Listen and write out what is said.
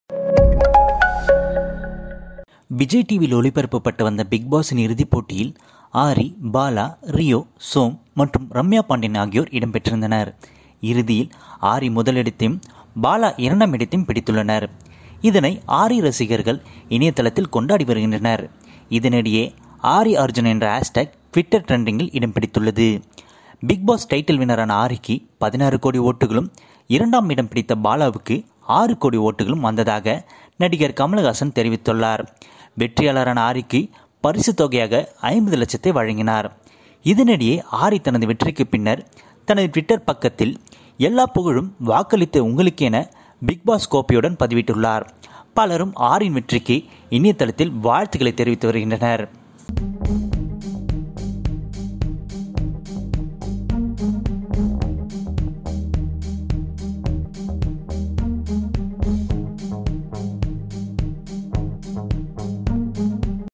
விஜய் டிவியில் ஒளிபரப்பப்பட்டு வந்த பிக் பாஸின் இறுதிப் போட்டியில் ஆரி, பாலா, ரியோ, சோம் மற்றும் ரம்யா பாண்டியன் ஆகியோர் இடம்பெற்றிருந்தனர். இறுதியில் ஆரி முதலிடத்தையும் பாலா 2ஆம் இடத்தையும் பிடித்துள்ளனர். இதனை ஆரி ரசிகர்கள் இணையதளத்தில் கொண்டாடி வருகின்றனர். இதனிடையே ஆரி அர்ஜுன் என்ற ஹேஷ்டேக் ட்விட்டர் ட்ரெண்டிங்கில் இடம் பிடித்துள்ளது. பிக் பாஸ் டைட்டில் வினரான ஆரிக்கு 16 கோடி ஓட்டுகளும் 2ஆம் இடம் பிடித்த பாலாவுக்கு 6 கோடி ஓட்டுகளும் வந்ததாக நடிகர் கமலஹாசன் தெரிவித்துள்ளார். வெற்றியாளரான ஆரிக்கு பரிசு தொகையாக 50 லட்சத்தை வழங்கினார். இதனிடையே ஆரி தனது வெற்றிக்கு பின்னர் தனது ட்விட்டர் பக்கத்தில் எல்லா புகழும் வாக்களித்த உங்களுக்கு என பிக் பாஸ் கோப்பையுடன் பதிவிட்டுள்ளார். பலரும் ஆரின் வெற்றிக்கு இணையதளத்தில் வாழ்த்துக்களை தெரிவித்து வருகின்றனர்.